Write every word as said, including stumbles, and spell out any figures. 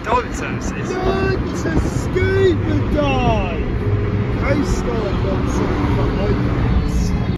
Diving Services. Learn to scuba dive! Coast Guard wants some for